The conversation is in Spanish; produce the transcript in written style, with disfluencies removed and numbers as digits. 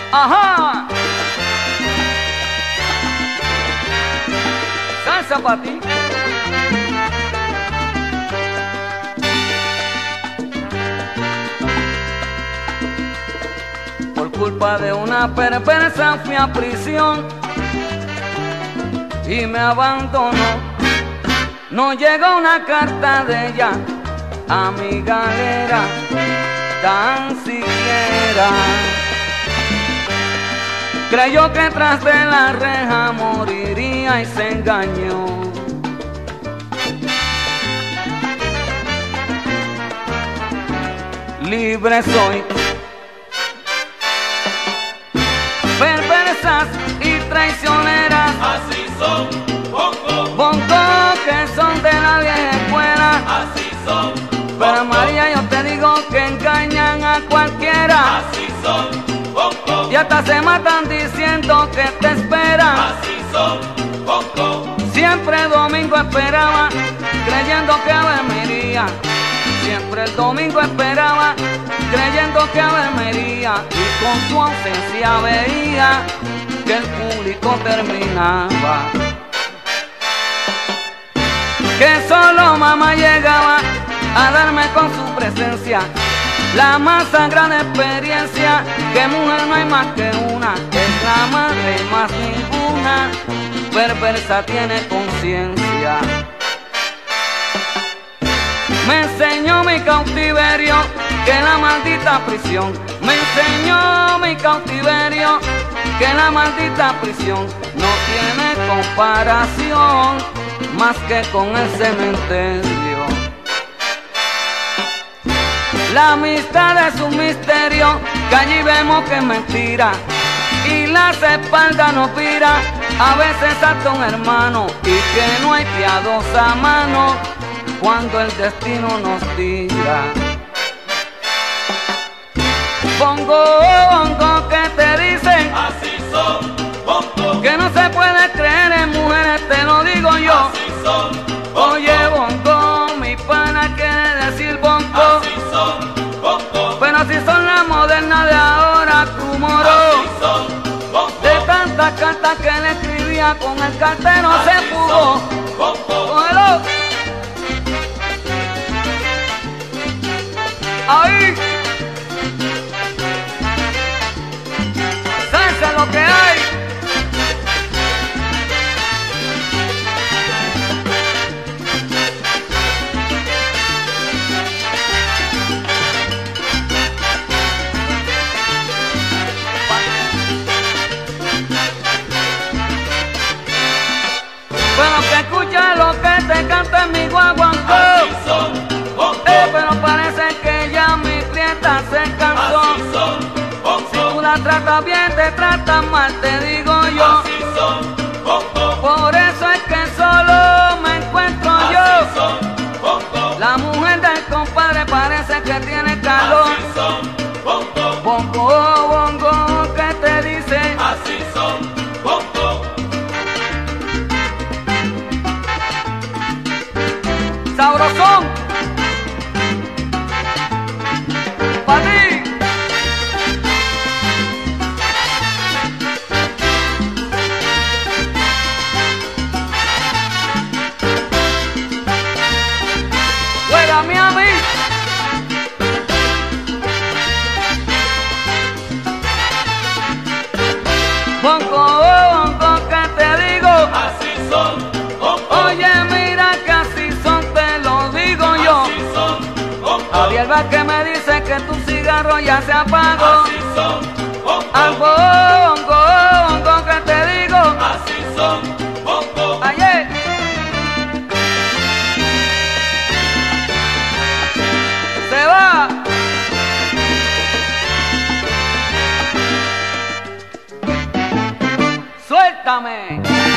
Ajá. Salsa para ti. Por culpa de una perversa fui a prisión y me abandonó. No llegó una carta de ella a mi galera, tan siquiera. Creyó que tras de la reja moriría y se engañó. Libre soy. Perversas y traicioneras, así son, bongo, bongo, que son de la vieja escuela. así son, Pero bongo, María, yo te digo que engañan a cualquiera. así son, bongo, Y hasta se matan diciendo que te esperan. así son, bongo, Siempre el domingo esperaba, creyendo que a ver me iría. Siempre el domingo esperaba, creyendo que a ver me iría. Y con su ausencia veía que el público terminaba. Que solo mamá llegaba a darme con su presencia la más sagrada experiencia, que mujer no hay más que una, es la madre más ninguna, perversa tiene conciencia. Me enseñó mi cautiverio, que la maldita prisión. Me enseñó mi cautiverio, que la maldita prisión no tiene comparación más que con el cementerio. La amistad es un misterio, que allí vemos que es mentira, y las espaldas nos vira, a veces hasta un hermano, y que no hay piadosa mano cuando el destino nos tira. Bongo, bongo, que te dicen, así son, bongo, que no se puede creer en mujeres, te lo digo yo. así son, bongo, Oye, bongo, mi pana quiere decir bongo, así son, bongo, pero si son las modernas de ahora, tu moro. así son, bongo, De tantas cartas que le escribía con el cartero se fugó. bongo, Cógelo. Ahí. Salsa lo que hay. Bueno, que escucha lo que te canta en mi guaguancó. así son, bongo, Pero parece que ya mi prieta se cansó. así son, Si tú bongo, la tratas bien, te tratan mal, te digo yo. así son, bongo, Por eso es que solo me encuentro así yo. son, bongo, La mujer del compadre parece que tiene calor. así son, bongo, Bongo, bongo, ¿qué te dice? así son, bongo, Sabrosón. Pa' ti. Juégame a mí. Bongo, bongo, ¿qué te digo? así son, bongo, Oye, mira que así son, te lo digo yo. así son, bongo, Javier Vázquez me dice que tu cigarro ya se apagó. así son, Al bongo, bongo, bongo, ¿qué te digo? así son, bongo, Ayer. Se va. Suéltame.